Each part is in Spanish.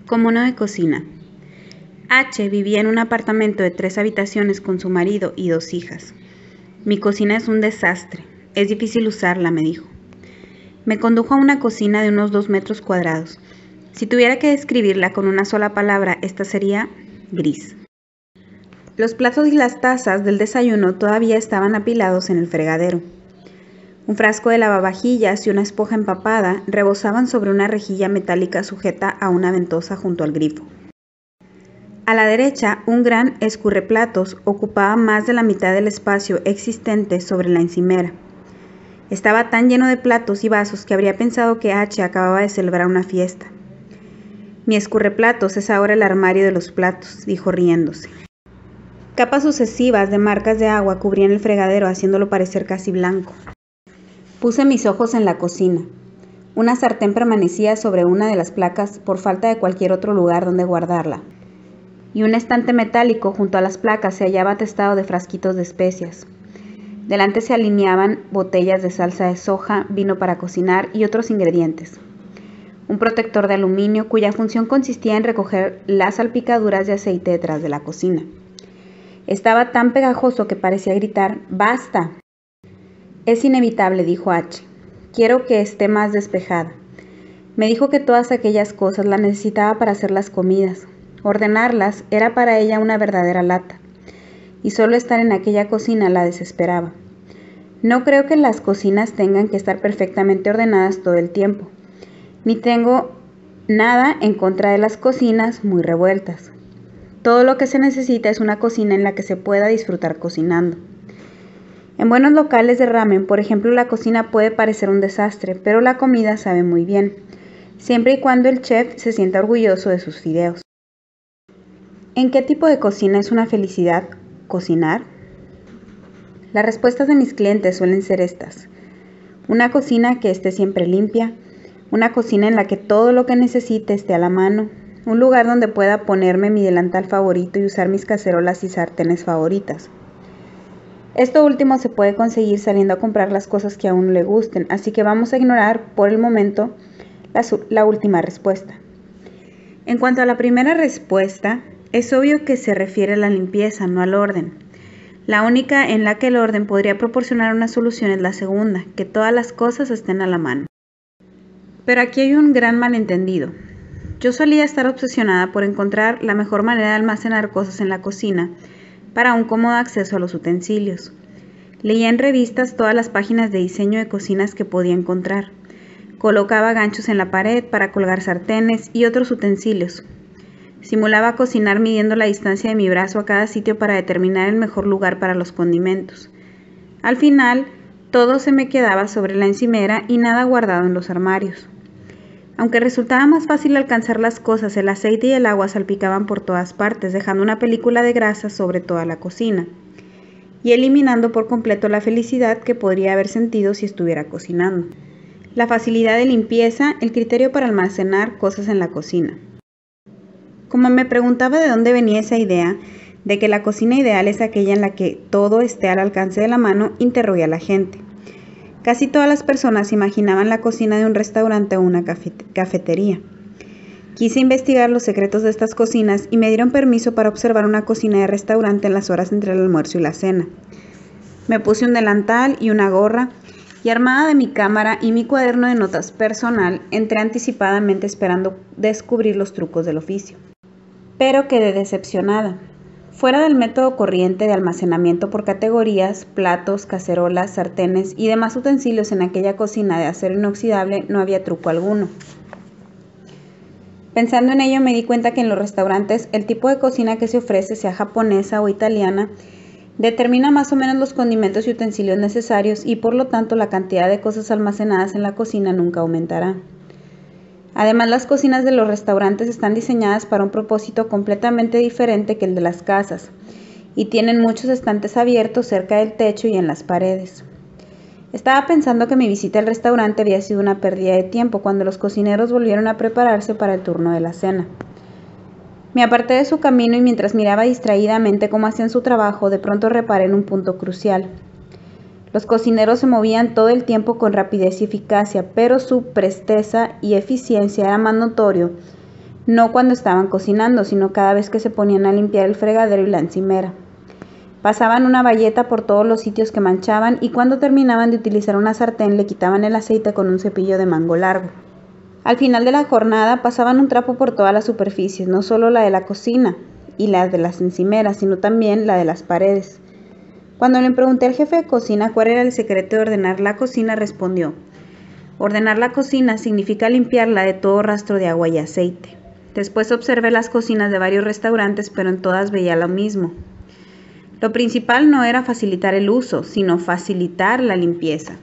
Como no de cocina. H vivía en un apartamento de 3 habitaciones con su marido y 2 hijas. Mi cocina es un desastre. Es difícil usarla, me dijo. Me condujo a una cocina de unos 2 metros cuadrados. Si tuviera que describirla con una sola palabra, esta sería gris. Los platos y las tazas del desayuno todavía estaban apilados en el fregadero. Un frasco de lavavajillas y una esponja empapada rebosaban sobre una rejilla metálica sujeta a una ventosa junto al grifo. A la derecha, un gran escurreplatos ocupaba más de la mitad del espacio existente sobre la encimera. Estaba tan lleno de platos y vasos que habría pensado que H acababa de celebrar una fiesta. Mi escurreplatos es ahora el armario de los platos, dijo riéndose. Capas sucesivas de marcas de agua cubrían el fregadero, haciéndolo parecer casi blanco. Puse mis ojos en la cocina. Una sartén permanecía sobre una de las placas por falta de cualquier otro lugar donde guardarla. Y un estante metálico junto a las placas se hallaba atestado de frasquitos de especias. Delante se alineaban botellas de salsa de soja, vino para cocinar y otros ingredientes. Un protector de aluminio cuya función consistía en recoger las salpicaduras de aceite detrás de la cocina. Estaba tan pegajoso que parecía gritar ¡basta! Es inevitable, dijo H. Quiero que esté más despejada. Me dijo que todas aquellas cosas las necesitaba para hacer las comidas. Ordenarlas era para ella una verdadera lata, y solo estar en aquella cocina la desesperaba. No creo que las cocinas tengan que estar perfectamente ordenadas todo el tiempo, ni tengo nada en contra de las cocinas muy revueltas. Todo lo que se necesita es una cocina en la que se pueda disfrutar cocinando. En buenos locales de ramen, por ejemplo, la cocina puede parecer un desastre, pero la comida sabe muy bien, siempre y cuando el chef se sienta orgulloso de sus fideos. ¿En qué tipo de cocina es una felicidad cocinar? Las respuestas de mis clientes suelen ser estas. Una cocina que esté siempre limpia, una cocina en la que todo lo que necesite esté a la mano, un lugar donde pueda ponerme mi delantal favorito y usar mis cacerolas y sartenes favoritas. Esto último se puede conseguir saliendo a comprar las cosas que a uno le gusten, así que vamos a ignorar por el momento la última respuesta. En cuanto a la primera respuesta, es obvio que se refiere a la limpieza, no al orden. La única en la que el orden podría proporcionar una solución es la segunda, que todas las cosas estén a la mano. Pero aquí hay un gran malentendido. Yo solía estar obsesionada por encontrar la mejor manera de almacenar cosas en la cocina para un cómodo acceso a los utensilios. Leía en revistas todas las páginas de diseño de cocinas que podía encontrar. Colocaba ganchos en la pared para colgar sartenes y otros utensilios. Simulaba cocinar midiendo la distancia de mi brazo a cada sitio para determinar el mejor lugar para los condimentos. Al final, todo se me quedaba sobre la encimera y nada guardado en los armarios. Aunque resultaba más fácil alcanzar las cosas, el aceite y el agua salpicaban por todas partes, dejando una película de grasa sobre toda la cocina y eliminando por completo la felicidad que podría haber sentido si estuviera cocinando. La facilidad de limpieza, el criterio para almacenar cosas en la cocina. Como me preguntaba de dónde venía esa idea de que la cocina ideal es aquella en la que todo esté al alcance de la mano, interrogué a la gente. Casi todas las personas imaginaban la cocina de un restaurante o una cafetería. Quise investigar los secretos de estas cocinas y me dieron permiso para observar una cocina de restaurante en las horas entre el almuerzo y la cena. Me puse un delantal y una gorra y armada de mi cámara y mi cuaderno de notas personal, entré anticipadamente esperando descubrir los trucos del oficio. Pero quedé decepcionada. Fuera del método corriente de almacenamiento por categorías, platos, cacerolas, sartenes y demás utensilios en aquella cocina de acero inoxidable no había truco alguno. Pensando en ello me di cuenta que en los restaurantes el tipo de cocina que se ofrece, sea japonesa o italiana, determina más o menos los condimentos y utensilios necesarios y por lo tanto la cantidad de cosas almacenadas en la cocina nunca aumentará. Además, las cocinas de los restaurantes están diseñadas para un propósito completamente diferente que el de las casas y tienen muchos estantes abiertos cerca del techo y en las paredes. Estaba pensando que mi visita al restaurante había sido una pérdida de tiempo cuando los cocineros volvieron a prepararse para el turno de la cena. Me aparté de su camino y mientras miraba distraídamente cómo hacían su trabajo, de pronto reparé en un punto crucial. Los cocineros se movían todo el tiempo con rapidez y eficacia, pero su presteza y eficiencia era más notorio no cuando estaban cocinando, sino cada vez que se ponían a limpiar el fregadero y la encimera. Pasaban una bayeta por todos los sitios que manchaban y cuando terminaban de utilizar una sartén le quitaban el aceite con un cepillo de mango largo. Al final de la jornada pasaban un trapo por todas las superficies, no solo la de la cocina y la de las encimeras, sino también la de las paredes. Cuando le pregunté al jefe de cocina cuál era el secreto de ordenar la cocina, respondió: ordenar la cocina significa limpiarla de todo rastro de agua y aceite. Después observé las cocinas de varios restaurantes, pero en todas veía lo mismo. Lo principal no era facilitar el uso, sino facilitar la limpieza.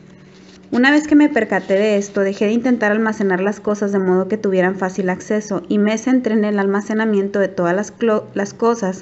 Una vez que me percaté de esto, dejé de intentar almacenar las cosas de modo que tuvieran fácil acceso y me centré en el almacenamiento de todas las cosas,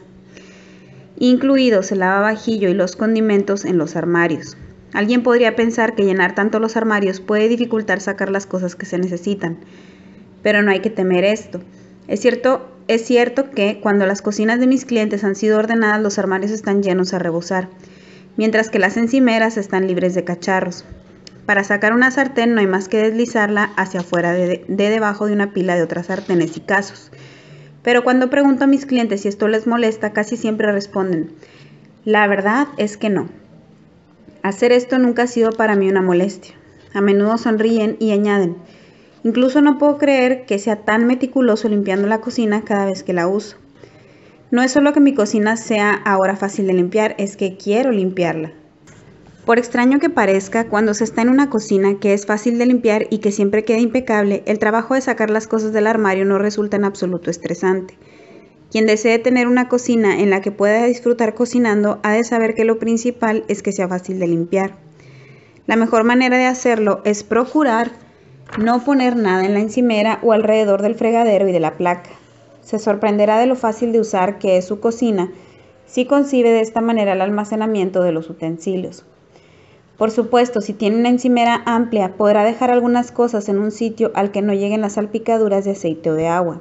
incluidos el lavavajillo y los condimentos, en los armarios. Alguien podría pensar que llenar tanto los armarios puede dificultar sacar las cosas que se necesitan, pero no hay que temer esto. Es cierto que cuando las cocinas de mis clientes han sido ordenadas, los armarios están llenos a rebosar, mientras que las encimeras están libres de cacharros. Para sacar una sartén no hay más que deslizarla hacia afuera de debajo de una pila de otras sartenes y casos. Pero cuando pregunto a mis clientes si esto les molesta, casi siempre responden: la verdad es que no. Hacer esto nunca ha sido para mí una molestia. A menudo sonríen y añaden: incluso no puedo creer que sea tan meticuloso limpiando la cocina cada vez que la uso. No es solo que mi cocina sea ahora fácil de limpiar, es que quiero limpiarla. Por extraño que parezca, cuando se está en una cocina que es fácil de limpiar y que siempre queda impecable, el trabajo de sacar las cosas del armario no resulta en absoluto estresante. Quien desee tener una cocina en la que pueda disfrutar cocinando ha de saber que lo principal es que sea fácil de limpiar. La mejor manera de hacerlo es procurar no poner nada en la encimera o alrededor del fregadero y de la placa. Se sorprenderá de lo fácil de usar que es su cocina si concibe de esta manera el almacenamiento de los utensilios. Por supuesto, si tiene una encimera amplia, podrá dejar algunas cosas en un sitio al que no lleguen las salpicaduras de aceite o de agua.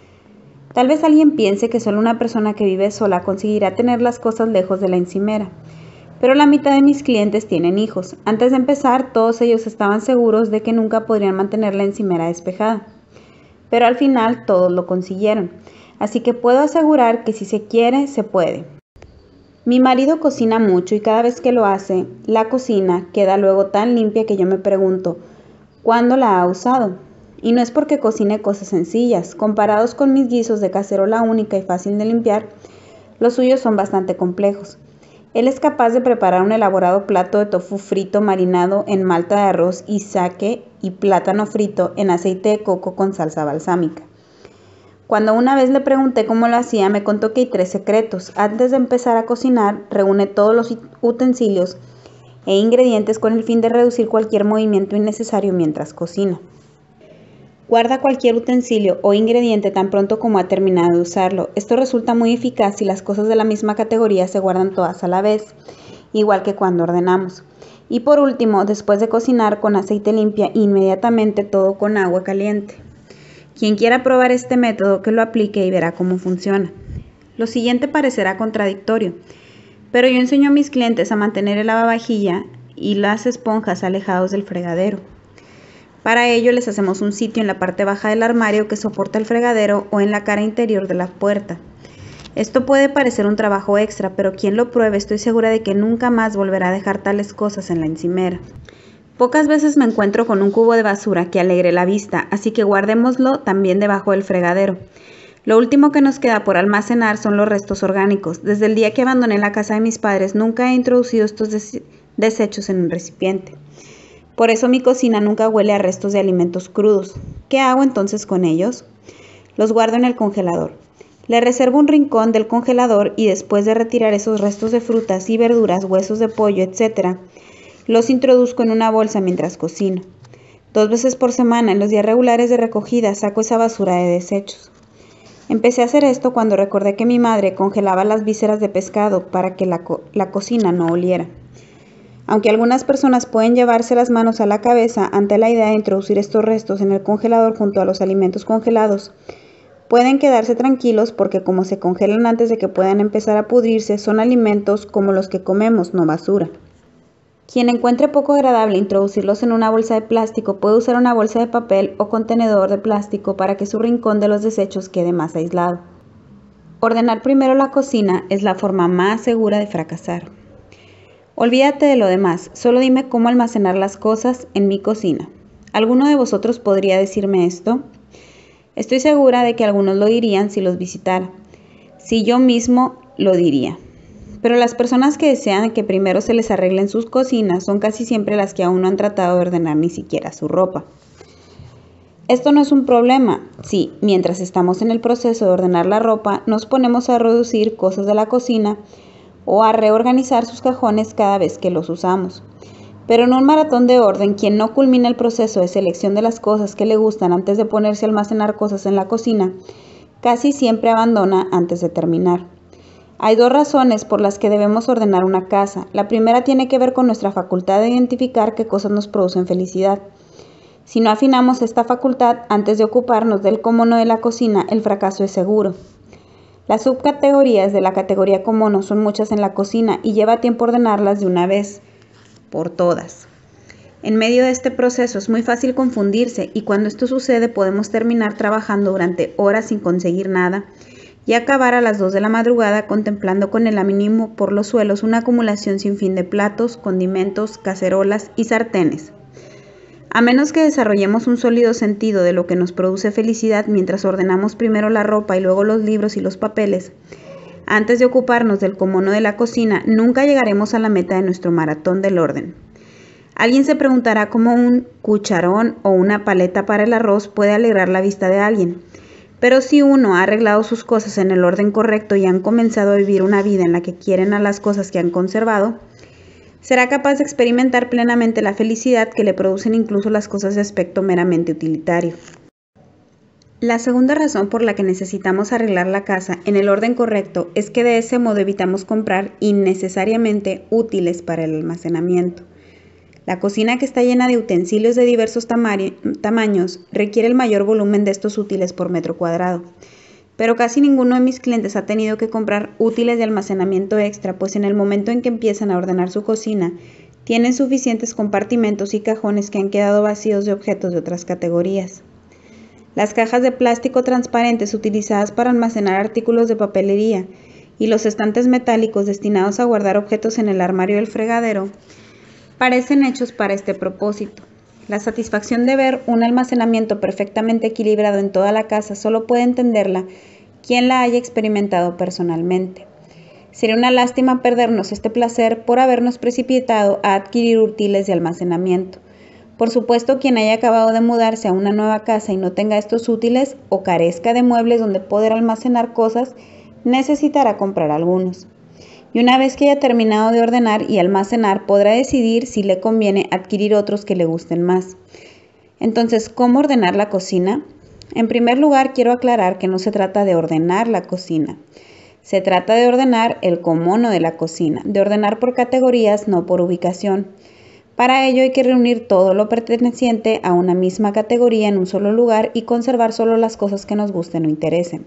Tal vez alguien piense que solo una persona que vive sola conseguirá tener las cosas lejos de la encimera, pero la mitad de mis clientes tienen hijos. Antes de empezar, todos ellos estaban seguros de que nunca podrían mantener la encimera despejada, pero al final todos lo consiguieron, así que puedo asegurar que si se quiere, se puede. Mi marido cocina mucho y cada vez que lo hace, la cocina queda luego tan limpia que yo me pregunto, ¿cuándo la ha usado? Y no es porque cocine cosas sencillas. Comparados con mis guisos de cacerola única y fácil de limpiar, los suyos son bastante complejos. Él es capaz de preparar un elaborado plato de tofu frito marinado en malta de arroz y sake y plátano frito en aceite de coco con salsa balsámica. Cuando una vez le pregunté cómo lo hacía, me contó que hay 3 secretos. Antes de empezar a cocinar, reúne todos los utensilios e ingredientes con el fin de reducir cualquier movimiento innecesario mientras cocina. Guarda cualquier utensilio o ingrediente tan pronto como ha terminado de usarlo. Esto resulta muy eficaz si las cosas de la misma categoría se guardan todas a la vez, igual que cuando ordenamos. Y por último, después de cocinar con aceite limpia inmediatamente todo con agua caliente. Quien quiera probar este método, que lo aplique y verá cómo funciona. Lo siguiente parecerá contradictorio, pero yo enseño a mis clientes a mantener el lavavajilla y las esponjas alejados del fregadero. Para ello les hacemos un sitio en la parte baja del armario que soporta el fregadero o en la cara interior de la puerta. Esto puede parecer un trabajo extra, pero quien lo pruebe estoy segura de que nunca más volverá a dejar tales cosas en la encimera. Pocas veces me encuentro con un cubo de basura que alegre la vista, así que guardémoslo también debajo del fregadero. Lo último que nos queda por almacenar son los restos orgánicos. Desde el día que abandoné la casa de mis padres, nunca he introducido estos desechos en un recipiente. Por eso mi cocina nunca huele a restos de alimentos crudos. ¿Qué hago entonces con ellos? Los guardo en el congelador. Le reservo un rincón del congelador y después de retirar esos restos de frutas y verduras, huesos de pollo, etc., los introduzco en una bolsa mientras cocino. 2 veces por semana, en los días regulares de recogida, saco esa basura de desechos. Empecé a hacer esto cuando recordé que mi madre congelaba las vísceras de pescado para que la cocina no oliera. Aunque algunas personas pueden llevarse las manos a la cabeza ante la idea de introducir estos restos en el congelador junto a los alimentos congelados, pueden quedarse tranquilos porque como se congelan antes de que puedan empezar a pudrirse, son alimentos como los que comemos, no basura. Quien encuentre poco agradable introducirlos en una bolsa de plástico puede usar una bolsa de papel o contenedor de plástico para que su rincón de los desechos quede más aislado. Ordenar primero la cocina es la forma más segura de fracasar. Olvídate de lo demás, solo dime cómo almacenar las cosas en mi cocina. ¿Alguno de vosotros podría decirme esto? Estoy segura de que algunos lo dirían si los visitara. Si yo mismo lo diría. Pero las personas que desean que primero se les arreglen sus cocinas son casi siempre las que aún no han tratado de ordenar ni siquiera su ropa. Esto no es un problema si, mientras estamos en el proceso de ordenar la ropa, nos ponemos a reducir cosas de la cocina o a reorganizar sus cajones cada vez que los usamos. Pero en un maratón de orden, quien no culmina el proceso de selección de las cosas que le gustan antes de ponerse a almacenar cosas en la cocina, casi siempre abandona antes de terminar. Hay dos razones por las que debemos ordenar una casa. La primera tiene que ver con nuestra facultad de identificar qué cosas nos producen felicidad. Si no afinamos esta facultad antes de ocuparnos del comono de la cocina, el fracaso es seguro. Las subcategorías de la categoría comono son muchas en la cocina y lleva tiempo ordenarlas de una vez por todas. En medio de este proceso es muy fácil confundirse y cuando esto sucede podemos terminar trabajando durante horas sin conseguir nada y acabar a las 2 de la madrugada contemplando con el ánimo por los suelos una acumulación sin fin de platos, condimentos, cacerolas y sartenes. A menos que desarrollemos un sólido sentido de lo que nos produce felicidad mientras ordenamos primero la ropa y luego los libros y los papeles, antes de ocuparnos del comono de la cocina, nunca llegaremos a la meta de nuestro maratón del orden. Alguien se preguntará cómo un cucharón o una paleta para el arroz puede alegrar la vista de alguien. Pero si uno ha arreglado sus cosas en el orden correcto y han comenzado a vivir una vida en la que quieren a las cosas que han conservado, será capaz de experimentar plenamente la felicidad que le producen incluso las cosas de aspecto meramente utilitario. La segunda razón por la que necesitamos arreglar la casa en el orden correcto es que de ese modo evitamos comprar innecesariamente útiles para el almacenamiento. La cocina que está llena de utensilios de diversos tamaños requiere el mayor volumen de estos útiles por metro cuadrado. Pero casi ninguno de mis clientes ha tenido que comprar útiles de almacenamiento extra, pues en el momento en que empiezan a ordenar su cocina, tienen suficientes compartimentos y cajones que han quedado vacíos de objetos de otras categorías. Las cajas de plástico transparentes utilizadas para almacenar artículos de papelería y los estantes metálicos destinados a guardar objetos en el armario del fregadero parecen hechos para este propósito. La satisfacción de ver un almacenamiento perfectamente equilibrado en toda la casa solo puede entenderla quien la haya experimentado personalmente. Sería una lástima perdernos este placer por habernos precipitado a adquirir útiles de almacenamiento. Por supuesto, quien haya acabado de mudarse a una nueva casa y no tenga estos útiles o carezca de muebles donde poder almacenar cosas, necesitará comprar algunos. Y una vez que haya terminado de ordenar y almacenar, podrá decidir si le conviene adquirir otros que le gusten más. Entonces, ¿cómo ordenar la cocina? En primer lugar, quiero aclarar que no se trata de ordenar la cocina. Se trata de ordenar el comono de la cocina, de ordenar por categorías, no por ubicación. Para ello hay que reunir todo lo perteneciente a una misma categoría en un solo lugar y conservar solo las cosas que nos gusten o interesen.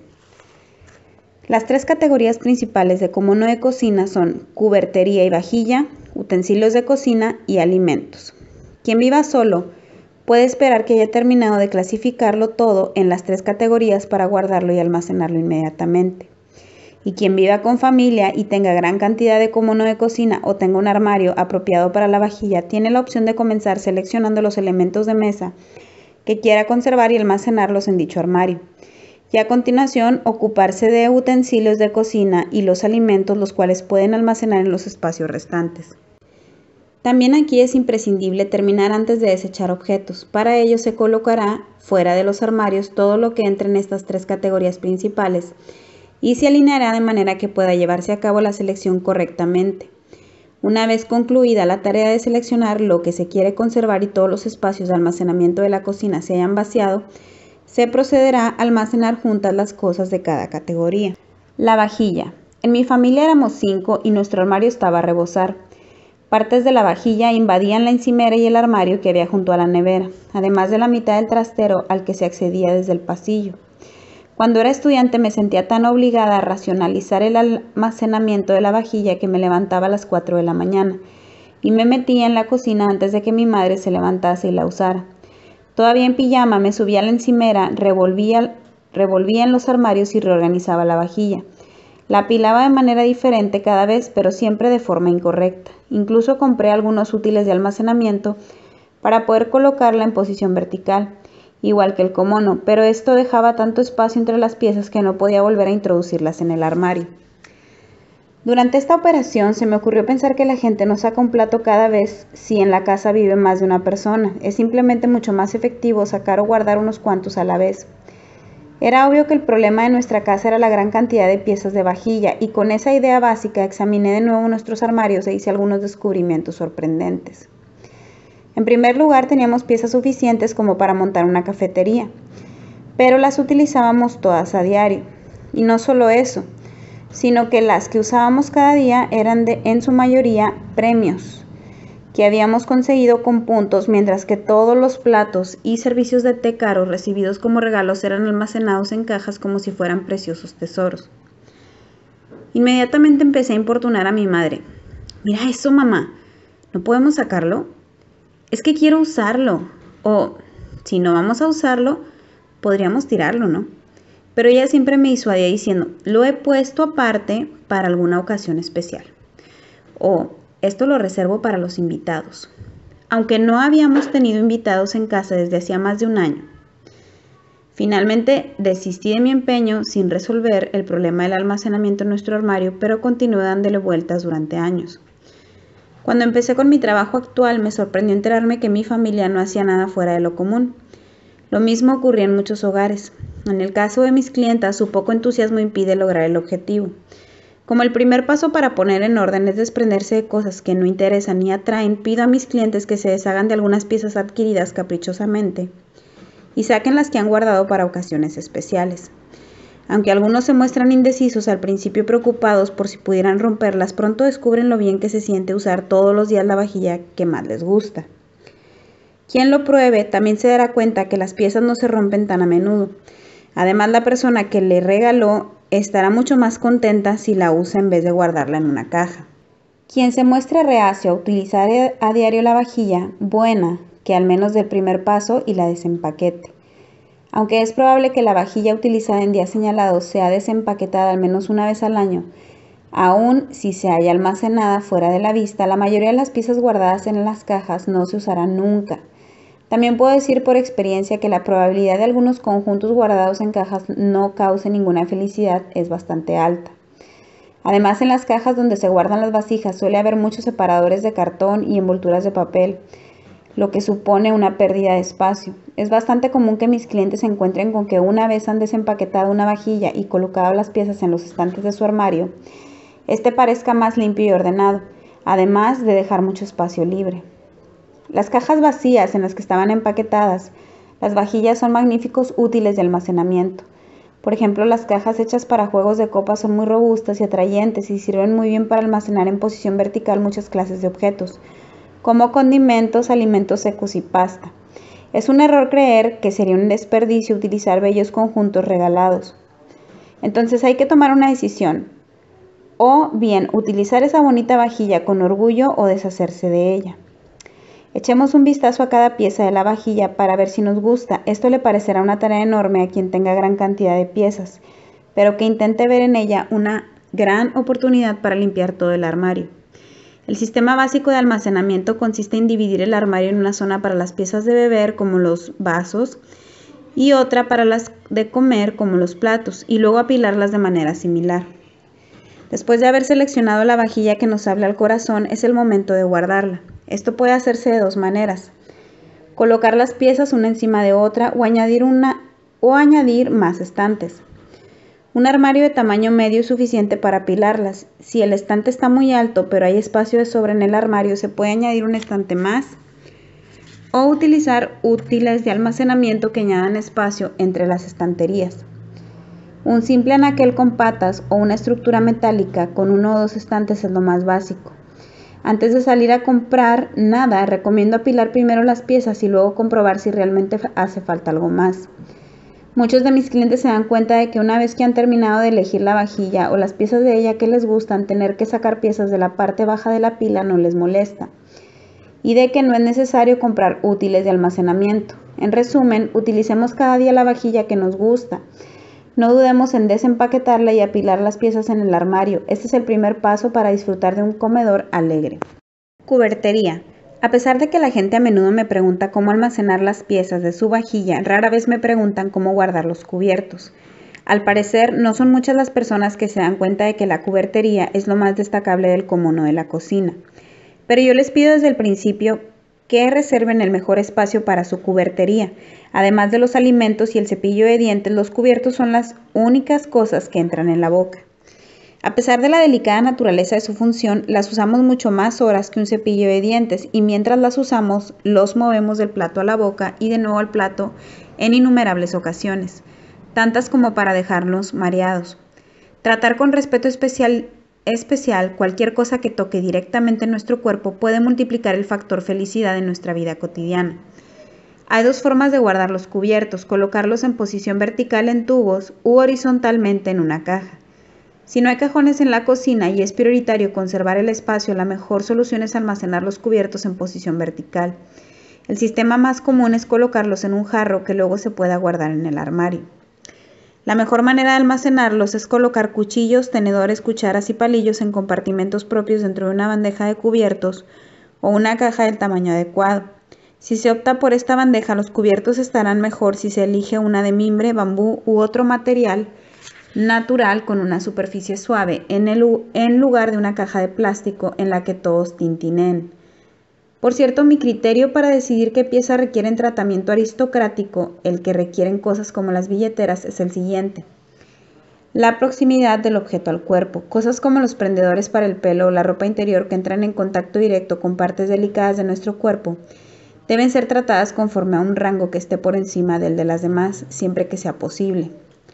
Las tres categorías principales de comono de cocina son cubertería y vajilla, utensilios de cocina y alimentos. Quien viva solo puede esperar que haya terminado de clasificarlo todo en las tres categorías para guardarlo y almacenarlo inmediatamente. Y quien viva con familia y tenga gran cantidad de comono de cocina o tenga un armario apropiado para la vajilla, tiene la opción de comenzar seleccionando los elementos de mesa que quiera conservar y almacenarlos en dicho armario. Y a continuación ocuparse de utensilios de cocina y los alimentos, los cuales pueden almacenar en los espacios restantes. También aquí es imprescindible terminar antes de desechar objetos. Para ello se colocará fuera de los armarios todo lo que entre en estas tres categorías principales y se alineará de manera que pueda llevarse a cabo la selección correctamente. Una vez concluida la tarea de seleccionar lo que se quiere conservar y todos los espacios de almacenamiento de la cocina se hayan vaciado, se procederá a almacenar juntas las cosas de cada categoría. La vajilla. En mi familia éramos 5 y nuestro armario estaba a rebosar. Partes de la vajilla invadían la encimera y el armario que había junto a la nevera, además de la mitad del trastero al que se accedía desde el pasillo. Cuando era estudiante me sentía tan obligada a racionalizar el almacenamiento de la vajilla que me levantaba a las 4 de la mañana y me metía en la cocina antes de que mi madre se levantase y la usara. Todavía en pijama me subía a la encimera, revolvía en los armarios y reorganizaba la vajilla. La apilaba de manera diferente cada vez, pero siempre de forma incorrecta. Incluso compré algunos útiles de almacenamiento para poder colocarla en posición vertical, igual que el comono, pero esto dejaba tanto espacio entre las piezas que no podía volver a introducirlas en el armario. Durante esta operación se me ocurrió pensar que la gente no saca un plato cada vez si en la casa vive más de una persona. Es simplemente mucho más efectivo sacar o guardar unos cuantos a la vez. Era obvio que el problema de nuestra casa era la gran cantidad de piezas de vajilla, y con esa idea básica examiné de nuevo nuestros armarios e hice algunos descubrimientos sorprendentes. En primer lugar, teníamos piezas suficientes como para montar una cafetería, pero las utilizábamos todas a diario. Y no solo eso, sino que las que usábamos cada día eran en su mayoría premios que habíamos conseguido con puntos, mientras que todos los platos y servicios de té caros recibidos como regalos eran almacenados en cajas como si fueran preciosos tesoros. Inmediatamente empecé a importunar a mi madre. «Mira eso, mamá, ¿no podemos sacarlo? Es que quiero usarlo. O, si no vamos a usarlo, podríamos tirarlo, ¿no?» Pero ella siempre me disuadía diciendo, «Lo he puesto aparte para alguna ocasión especial». O, «Esto lo reservo para los invitados». Aunque no habíamos tenido invitados en casa desde hacía más de un año. Finalmente desistí de mi empeño sin resolver el problema del almacenamiento en nuestro armario, pero continué dándole vueltas durante años. Cuando empecé con mi trabajo actual, me sorprendió enterarme que mi familia no hacía nada fuera de lo común. Lo mismo ocurría en muchos hogares. En el caso de mis clientas, su poco entusiasmo impide lograr el objetivo. Como el primer paso para poner en orden es desprenderse de cosas que no interesan ni atraen, pido a mis clientes que se deshagan de algunas piezas adquiridas caprichosamente y saquen las que han guardado para ocasiones especiales. Aunque algunos se muestran indecisos al principio, preocupados por si pudieran romperlas, pronto descubren lo bien que se siente usar todos los días la vajilla que más les gusta. Quien lo pruebe también se dará cuenta que las piezas no se rompen tan a menudo. Además, la persona que le regaló estará mucho más contenta si la usa en vez de guardarla en una caja. Quien se muestre reacio a utilizar a diario la vajilla, buena, que al menos dé el primer paso y la desempaquete. Aunque es probable que la vajilla utilizada en días señalados sea desempaquetada al menos una vez al año, aun si se halla almacenada fuera de la vista, la mayoría de las piezas guardadas en las cajas no se usarán nunca. También puedo decir por experiencia que la probabilidad de algunos conjuntos guardados en cajas no cause ninguna felicidad es bastante alta. Además, en las cajas donde se guardan las vasijas suele haber muchos separadores de cartón y envolturas de papel, lo que supone una pérdida de espacio. Es bastante común que mis clientes se encuentren con que una vez han desempaquetado una vajilla y colocado las piezas en los estantes de su armario, este parezca más limpio y ordenado, además de dejar mucho espacio libre. Las cajas vacías en las que estaban empaquetadas, las vajillas son magníficos útiles de almacenamiento. Por ejemplo, las cajas hechas para juegos de copas son muy robustas y atrayentes y sirven muy bien para almacenar en posición vertical muchas clases de objetos, como condimentos, alimentos secos y pasta. Es un error creer que sería un desperdicio utilizar bellos conjuntos regalados. Entonces hay que tomar una decisión, o bien utilizar esa bonita vajilla con orgullo o deshacerse de ella. Echemos un vistazo a cada pieza de la vajilla para ver si nos gusta. Esto le parecerá una tarea enorme a quien tenga gran cantidad de piezas, pero que intente ver en ella una gran oportunidad para limpiar todo el armario. El sistema básico de almacenamiento consiste en dividir el armario en una zona para las piezas de beber, como los vasos, y otra para las de comer, como los platos, y luego apilarlas de manera similar. Después de haber seleccionado la vajilla que nos habla al corazón, es el momento de guardarla. Esto puede hacerse de dos maneras: colocar las piezas una encima de otra o añadir más estantes. Un armario de tamaño medio es suficiente para apilarlas. Si el estante está muy alto pero hay espacio de sobra en el armario, se puede añadir un estante más o utilizar útiles de almacenamiento que añadan espacio entre las estanterías. Un simple anaquel con patas o una estructura metálica con uno o dos estantes es lo más básico. Antes de salir a comprar nada, recomiendo apilar primero las piezas y luego comprobar si realmente hace falta algo más. Muchos de mis clientes se dan cuenta de que una vez que han terminado de elegir la vajilla o las piezas de ella que les gustan, tener que sacar piezas de la parte baja de la pila no les molesta. y de que no es necesario comprar útiles de almacenamiento. En resumen, utilicemos cada día la vajilla que nos gusta. No dudemos en desempaquetarla y apilar las piezas en el armario. Este es el primer paso para disfrutar de un comedor alegre. Cubertería. A pesar de que la gente a menudo me pregunta cómo almacenar las piezas de su vajilla, rara vez me preguntan cómo guardar los cubiertos. Al parecer, no son muchas las personas que se dan cuenta de que la cubertería es lo más destacable del comono de la cocina. Pero yo les pido desde el principio que reserven el mejor espacio para su cubertería. Además de los alimentos y el cepillo de dientes, los cubiertos son las únicas cosas que entran en la boca. A pesar de la delicada naturaleza de su función, las usamos mucho más horas que un cepillo de dientes y mientras las usamos, los movemos del plato a la boca y de nuevo al plato en innumerables ocasiones, tantas como para dejarlos mareados. Tratar con respeto especial cualquier cosa que toque directamente nuestro cuerpo puede multiplicar el factor felicidad en nuestra vida cotidiana. Hay dos formas de guardar los cubiertos: colocarlos en posición vertical en tubos u horizontalmente en una caja. Si no hay cajones en la cocina y es prioritario conservar el espacio, la mejor solución es almacenar los cubiertos en posición vertical. El sistema más común es colocarlos en un jarro que luego se pueda guardar en el armario. La mejor manera de almacenarlos es colocar cuchillos, tenedores, cucharas y palillos en compartimentos propios dentro de una bandeja de cubiertos o una caja del tamaño adecuado. Si se opta por esta bandeja, los cubiertos estarán mejor si se elige una de mimbre, bambú u otro material natural con una superficie suave, en lugar de una caja de plástico en la que todos tintineen. Por cierto, mi criterio para decidir qué piezas requieren tratamiento aristocrático, el que requieren cosas como las billeteras, es el siguiente: la proximidad del objeto al cuerpo. Cosas como los prendedores para el pelo o la ropa interior que entran en contacto directo con partes delicadas de nuestro cuerpo deben ser tratadas conforme a un rango que esté por encima del de las demás, siempre que sea posible.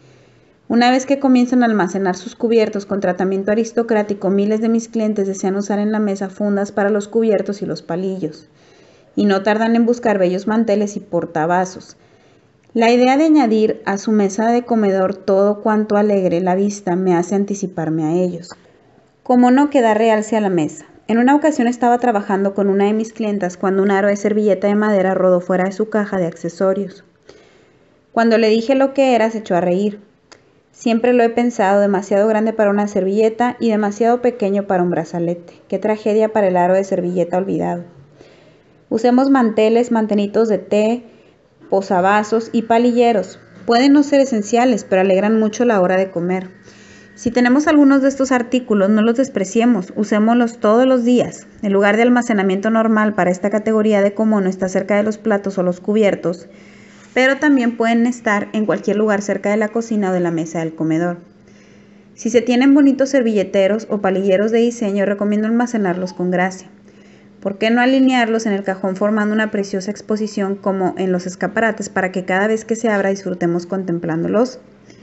Una vez que comienzan a almacenar sus cubiertos con tratamiento aristocrático, miles de mis clientes desean usar en la mesa fundas para los cubiertos y los palillos, y no tardan en buscar bellos manteles y portavasos. La idea de añadir a su mesa de comedor todo cuanto alegre la vista me hace anticiparme a ellos. ¿Cómo no queda realce a la mesa? En una ocasión estaba trabajando con una de mis clientas cuando un aro de servilleta de madera rodó fuera de su caja de accesorios. Cuando le dije lo que era, se echó a reír. Siempre lo he pensado, demasiado grande para una servilleta y demasiado pequeño para un brazalete. Qué tragedia para el aro de servilleta olvidado. Usemos manteles, mantenitos de té, posavasos y palilleros. Pueden no ser esenciales, pero alegran mucho la hora de comer. Si tenemos algunos de estos artículos, no los despreciemos, usémoslos todos los días. El lugar de almacenamiento normal para esta categoría de comono está cerca de los platos o los cubiertos, pero también pueden estar en cualquier lugar cerca de la cocina o de la mesa del comedor. Si se tienen bonitos servilleteros o palilleros de diseño, recomiendo almacenarlos con gracia. ¿Por qué no alinearlos en el cajón formando una preciosa exposición como en los escaparates para que cada vez que se abra disfrutemos contemplándolos?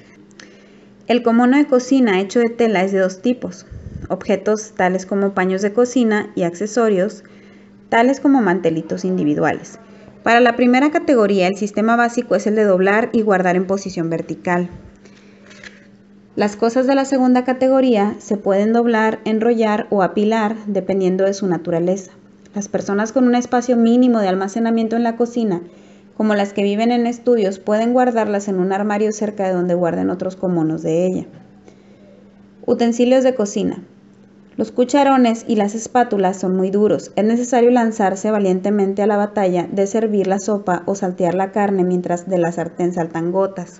El comono de cocina hecho de tela es de dos tipos: objetos tales como paños de cocina y accesorios tales como mantelitos individuales. Para la primera categoría, el sistema básico es el de doblar y guardar en posición vertical. Las cosas de la segunda categoría se pueden doblar, enrollar o apilar dependiendo de su naturaleza. Las personas con un espacio mínimo de almacenamiento en la cocina, como las que viven en estudios, pueden guardarlas en un armario cerca de donde guarden otros comonos de ella. Utensilios de cocina. Los cucharones y las espátulas son muy duros. Es necesario lanzarse valientemente a la batalla de servir la sopa o saltear la carne mientras de la sartén saltan gotas.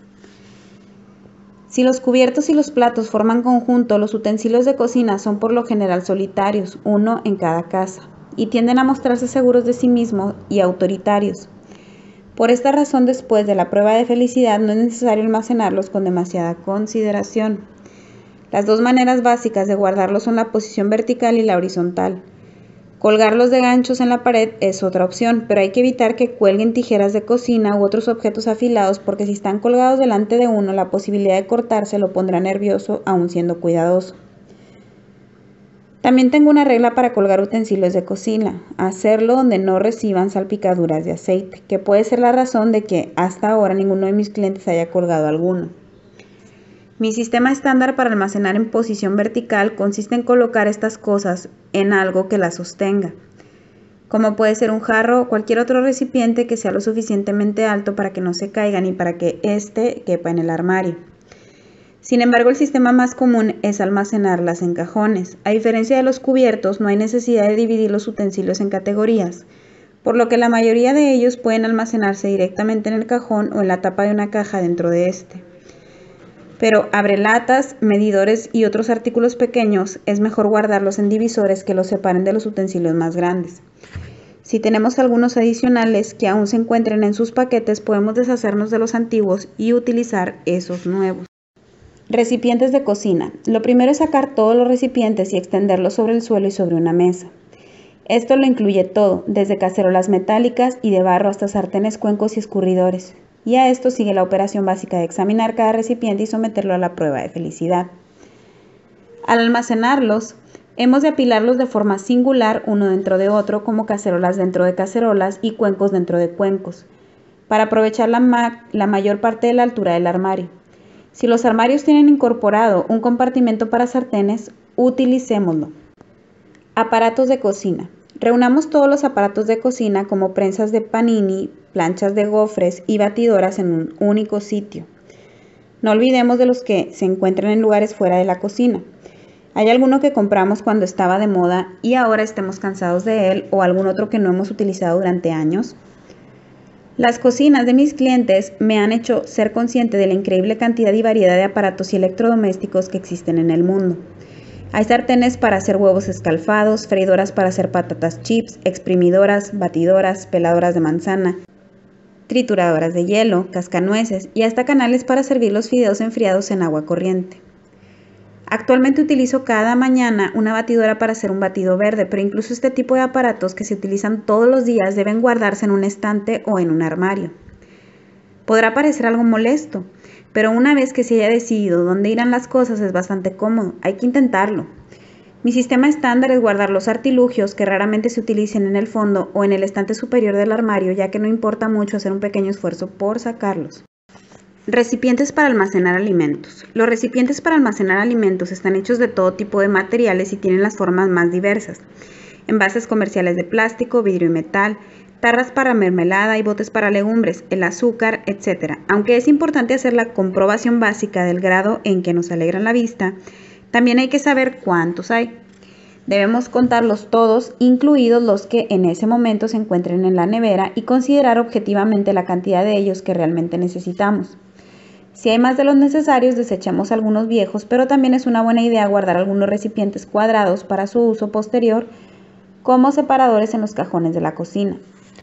Si los cubiertos y los platos forman conjunto, los utensilios de cocina son por lo general solitarios, uno en cada casa, y tienden a mostrarse seguros de sí mismos y autoritarios. Por esta razón, después de la prueba de felicidad, no es necesario almacenarlos con demasiada consideración. Las dos maneras básicas de guardarlos son la posición vertical y la horizontal. Colgarlos de ganchos en la pared es otra opción, pero hay que evitar que cuelguen tijeras de cocina u otros objetos afilados, porque si están colgados delante de uno, la posibilidad de cortarse lo pondrá nervioso, aun siendo cuidadoso. También tengo una regla para colgar utensilios de cocina: hacerlo donde no reciban salpicaduras de aceite, que puede ser la razón de que hasta ahora ninguno de mis clientes haya colgado alguno. Mi sistema estándar para almacenar en posición vertical consiste en colocar estas cosas en algo que las sostenga. como puede ser un jarro o cualquier otro recipiente que sea lo suficientemente alto para que no se caigan y para que éste quepa en el armario. Sin embargo, el sistema más común es almacenarlas en cajones. A diferencia de los cubiertos, no hay necesidad de dividir los utensilios en categorías, por lo que la mayoría de ellos pueden almacenarse directamente en el cajón o en la tapa de una caja dentro de este. Pero abrelatas, medidores y otros artículos pequeños es mejor guardarlos en divisores que los separen de los utensilios más grandes. Si tenemos algunos adicionales que aún se encuentren en sus paquetes, podemos deshacernos de los antiguos y utilizar esos nuevos. Recipientes de cocina. Lo primero es sacar todos los recipientes y extenderlos sobre el suelo y sobre una mesa. Esto lo incluye todo, desde cacerolas metálicas y de barro hasta sartenes, cuencos y escurridores. Y a esto sigue la operación básica de examinar cada recipiente y someterlo a la prueba de felicidad. Al almacenarlos, hemos de apilarlos de forma singular uno dentro de otro, como cacerolas dentro de cacerolas y cuencos dentro de cuencos, para aprovechar la mayor parte de la altura del armario. Si los armarios tienen incorporado un compartimento para sartenes, utilicémoslo. Aparatos de cocina. Reunamos todos los aparatos de cocina como prensas de panini, planchas de gofres y batidoras en un único sitio. No olvidemos de los que se encuentran en lugares fuera de la cocina. Hay alguno que compramos cuando estaba de moda y ahora estemos cansados de él, o algún otro que no hemos utilizado durante años. Las cocinas de mis clientes me han hecho ser consciente de la increíble cantidad y variedad de aparatos y electrodomésticos que existen en el mundo. Hay sartenes para hacer huevos escalfados, freidoras para hacer patatas chips, exprimidoras, batidoras, peladoras de manzana, trituradoras de hielo, cascanueces y hasta canales para servir los fideos enfriados en agua corriente. Actualmente utilizo cada mañana una batidora para hacer un batido verde, pero incluso este tipo de aparatos que se utilizan todos los días deben guardarse en un estante o en un armario. Podrá parecer algo molesto, pero una vez que se haya decidido dónde irán las cosas es bastante cómodo, hay que intentarlo. Mi sistema estándar es guardar los artilugios que raramente se utilicen en el fondo o en el estante superior del armario, ya que no importa mucho hacer un pequeño esfuerzo por sacarlos. Recipientes para almacenar alimentos. Los recipientes para almacenar alimentos están hechos de todo tipo de materiales y tienen las formas más diversas. Envases comerciales de plástico, vidrio y metal, tarras para mermelada y botes para legumbres, el azúcar, etc. Aunque es importante hacer la comprobación básica del grado en que nos alegran la vista, también hay que saber cuántos hay. Debemos contarlos todos, incluidos los que en ese momento se encuentren en la nevera, y considerar objetivamente la cantidad de ellos que realmente necesitamos. Si hay más de los necesarios, desechemos algunos viejos, pero también es una buena idea guardar algunos recipientes cuadrados para su uso posterior como separadores en los cajones de la cocina.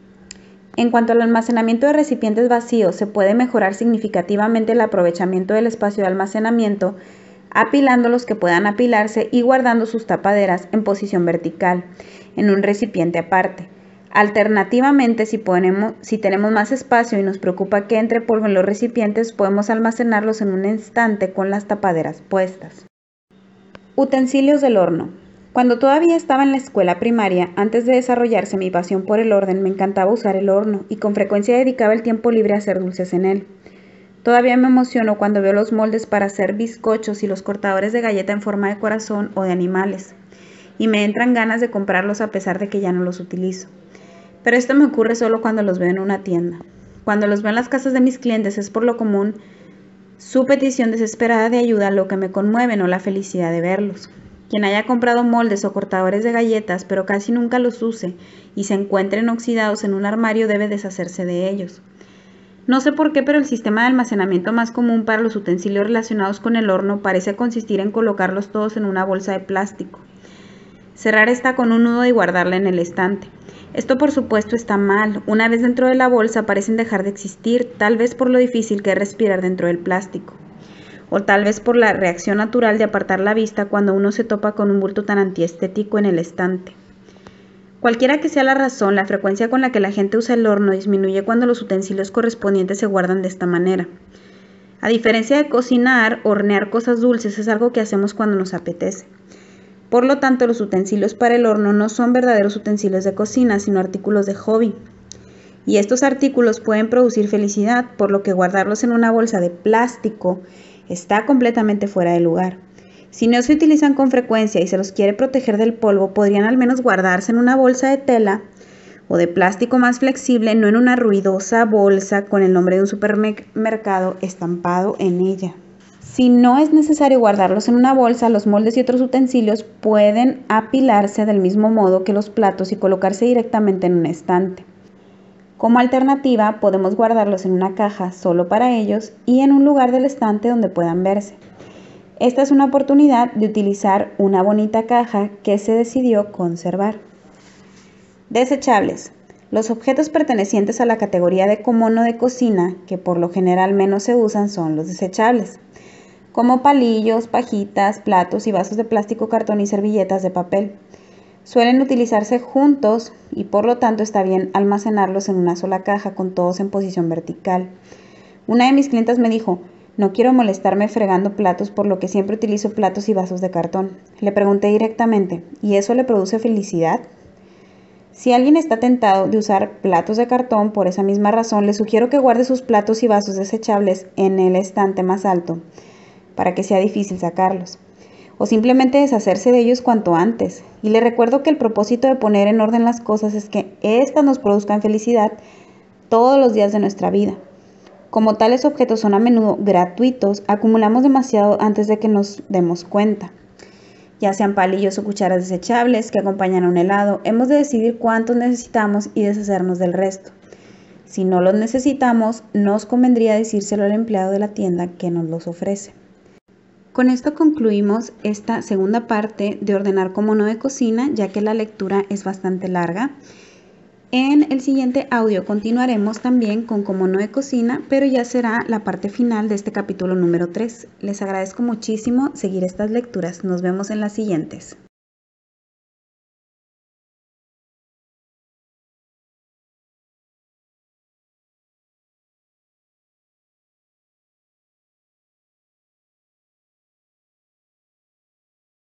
En cuanto al almacenamiento de recipientes vacíos, se puede mejorar significativamente el aprovechamiento del espacio de almacenamiento apilando los que puedan apilarse y guardando sus tapaderas en posición vertical en un recipiente aparte. Alternativamente, si tenemos más espacio y nos preocupa que entre polvo en los recipientes, podemos almacenarlos en un estante con las tapaderas puestas. Utensilios del horno. Cuando todavía estaba en la escuela primaria, antes de desarrollarse mi pasión por el orden, me encantaba usar el horno y con frecuencia dedicaba el tiempo libre a hacer dulces en él. Todavía me emociono cuando veo los moldes para hacer bizcochos y los cortadores de galleta en forma de corazón o de animales, y me entran ganas de comprarlos a pesar de que ya no los utilizo. Pero esto me ocurre solo cuando los veo en una tienda. Cuando los veo en las casas de mis clientes es por lo común su petición desesperada de ayuda lo que me conmueve, no la felicidad de verlos. Quien haya comprado moldes o cortadores de galletas pero casi nunca los use y se encuentren oxidados en un armario debe deshacerse de ellos. No sé por qué, pero el sistema de almacenamiento más común para los utensilios relacionados con el horno parece consistir en colocarlos todos en una bolsa de plástico, cerrar esta con un nudo y guardarla en el estante. Esto por supuesto está mal. Una vez dentro de la bolsa parecen dejar de existir, tal vez por lo difícil que es respirar dentro del plástico, o tal vez por la reacción natural de apartar la vista cuando uno se topa con un bulto tan antiestético en el estante. Cualquiera que sea la razón, la frecuencia con la que la gente usa el horno disminuye cuando los utensilios correspondientes se guardan de esta manera. A diferencia de cocinar, hornear cosas dulces es algo que hacemos cuando nos apetece. Por lo tanto, los utensilios para el horno no son verdaderos utensilios de cocina, sino artículos de hobby. Y estos artículos pueden producir felicidad, por lo que guardarlos en una bolsa de plástico está completamente fuera de lugar. Si no se utilizan con frecuencia y se los quiere proteger del polvo, podrían al menos guardarse en una bolsa de tela o de plástico más flexible, no en una ruidosa bolsa con el nombre de un supermercado estampado en ella. Si no es necesario guardarlos en una bolsa, los moldes y otros utensilios pueden apilarse del mismo modo que los platos y colocarse directamente en un estante. Como alternativa, podemos guardarlos en una caja solo para ellos y en un lugar del estante donde puedan verse. Esta es una oportunidad de utilizar una bonita caja que se decidió conservar. Desechables. Los objetos pertenecientes a la categoría de comono de cocina, que por lo general menos se usan, son los desechables, como palillos, pajitas, platos y vasos de plástico, cartón y servilletas de papel. Suelen utilizarse juntos y por lo tanto está bien almacenarlos en una sola caja con todos en posición vertical. Una de mis clientas me dijo: no quiero molestarme fregando platos, por lo que siempre utilizo platos y vasos de cartón. Le pregunté directamente: ¿y eso le produce felicidad? Si alguien está tentado de usar platos de cartón por esa misma razón, le sugiero que guarde sus platos y vasos desechables en el estante más alto para que sea difícil sacarlos, o simplemente deshacerse de ellos cuanto antes. Y le recuerdo que el propósito de poner en orden las cosas es que éstas nos produzcan felicidad todos los días de nuestra vida. Como tales objetos son a menudo gratuitos, acumulamos demasiado antes de que nos demos cuenta. Ya sean palillos o cucharas desechables que acompañan a un helado, hemos de decidir cuántos necesitamos y deshacernos del resto. Si no los necesitamos, nos convendría decírselo al empleado de la tienda que nos los ofrece. Con esto concluimos esta segunda parte de ordenar comono de cocina, ya que la lectura es bastante larga. En el siguiente audio continuaremos también con comono de cocina, pero ya será la parte final de este capítulo número 3. Les agradezco muchísimo seguir estas lecturas. Nos vemos en las siguientes.